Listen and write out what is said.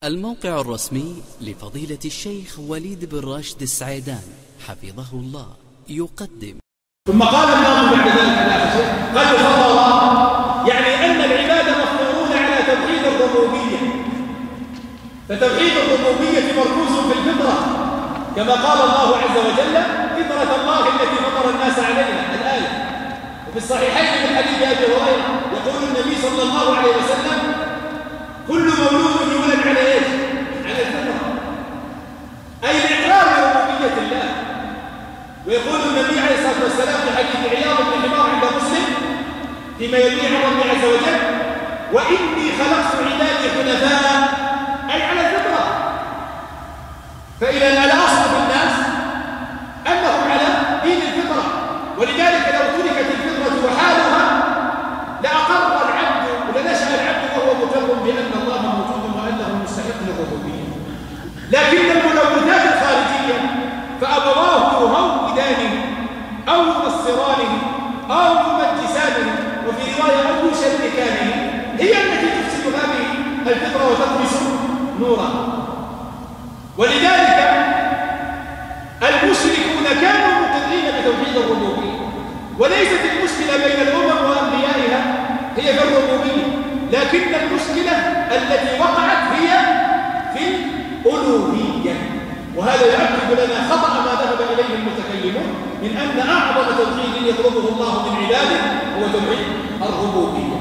الموقع الرسمي لفضيلة الشيخ وليد بن راشد السعيدان حفظه الله يقدم. ثم قال الله بعد ذلك يا شيخ قد فضل، يعني أن العباد مفطورون على توحيد الربوبية، فتوحيد الربوبية مركوز في الفطرة كما قال الله عز وجل: فطرة الله التي فطر الناس عليها. الآية. وفي الصحيحين من حديث أبي هريرة يقول النبي صلى الله عليه وسلم: كل مولود يولد على ايش؟ على الفطرة، أي الإقرار بربوبية الله. ويقول النبي عليه الصلاة والسلام في حديث عياض بن حمار عند مسلم فيما يرويه عن ربه عز وجل: وإني خلقت عبادي حنفاء، أي على الفطرة. فإذا الأصل في الناس أنهم على دين الفطرة، ولذلك لو تركت الفطرة وحالها لأقر العبد ولنشأ العبد وهو مقر بأن الله موجود وأنه مستحق للربوبية. لكن الملوثات الخارجية فأبواه يهودانه أو ينصرانه أو يمجسانه، وفي رواية أو يشركانه، هي التي تفسد هذه الفطرة وتطمس نورها. ولذلك المشركون كانوا مقرين بتوحيد الربوبية، وليست المشكلة بين الأمم وأنبيائها هي في الربوبية، لكن المشكلة التي وقعت هي في الألوهية. وهذا يؤكد لنا خطأ ما ذهب إليه المتكلمون من أن أعظم توحيد يطلبه الله من عباده هو توحيد الربوبية.